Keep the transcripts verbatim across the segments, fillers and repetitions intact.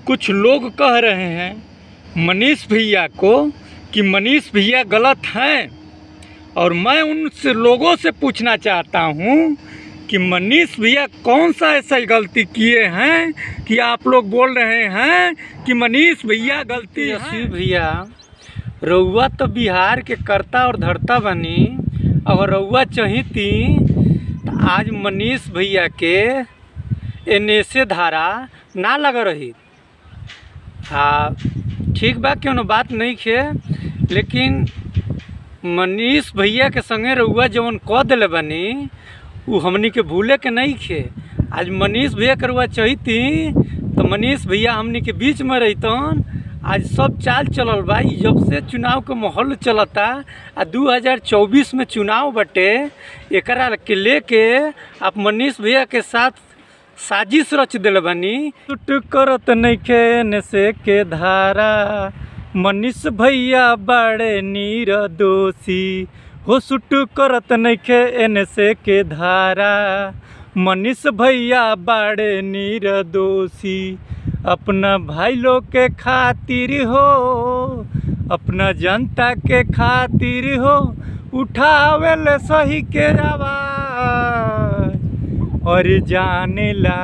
कुछ लोग कह रहे हैं मनीष भैया को कि मनीष भैया गलत हैं, और मैं उन से लोगों से पूछना चाहता हूं कि मनीष भैया कौन सा ऐसा गलती किए हैं कि आप लोग बोल रहे हैं कि मनीष भैया गलती है। भैया रउआ तो बिहार के कर्ता और धर्ता बनी, अगर रउआ चाहती तो आज मनीष भैया के एन एस ए धारा ना लग रही। हाँ ठीक बा, क्यों न बात नहीं खे, लेकिन मनीष भैया के संगे रउआ जवन कह दिले बनी वो हमनी के भूले के नहीं खे। आज मनीष भैया के रउआ चाहती तो मनीष भैया हमनी के बीच में रहतन। आज सब चाल चलल बा, जब से चुनाव के माहौल चलता आ दो हज़ार चौबीस में चुनाव बटे, एकरा के लेके आप मनीष भैया के साथ साजिश रच दिल बनी। टूट करत नइखे नशे के धारा, मनीष भैया बड़े निर्दोषी हो। सुट करत नइखे नशे के धारा, मनीष भैया बड़े निर्दोषी। अपना भाई लोग के खातिर हो, अपना जनता के खातिर हो, उठावेले सही के आवाज। और जाने ला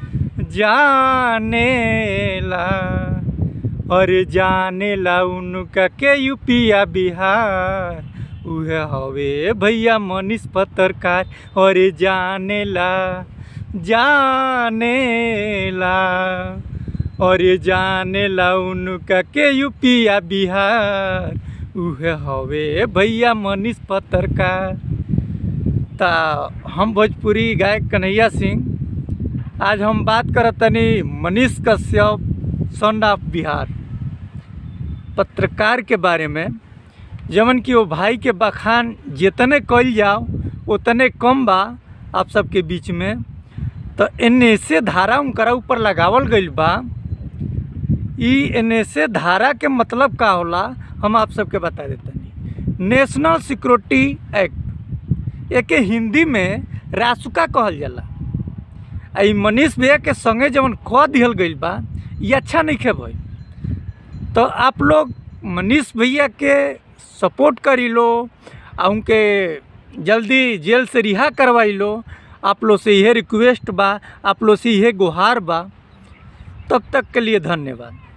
जाने ला और जाने ला उनका के यूपिया बिहार, उहे हवे भैया मनीष पत्रकार। और जाने ला जाने ला और जाने ला उनका के यूपिया बिहार, उहे हवे भैया मनीष पत्रकार। ता हम भोजपुरी गायक कन्हैया सिंह, आज हम बात करत तनी मनीष कश्यप सन ऑफ बिहार पत्रकार के बारे में, जवन कि वो भाई के बखान जितने कल जाओ उतने कम बा आप सबके बीच में। तो एन एस ए धारा उनकरा ऊपर लगावल गईल बा। ई एन एस ए धारा के मतलब का होला हम आप सबके बता देतनी। नेशनल सिक्योरिटी एक्ट, एके हिंदी में रासुका कहल जाला। आई मनीष भैया के संगे जवन कह दिहल गईल बा ये अच्छा नहीं खे भाई। तो आप लोग मनीष भैया के सपोर्ट करी लो, उनके जल्दी जेल से रिहा करवाई लो। आप लोग से यह रिक्वेस्ट बा, आप लोग से यह गुहार बा। तब तक के लिए धन्यवाद।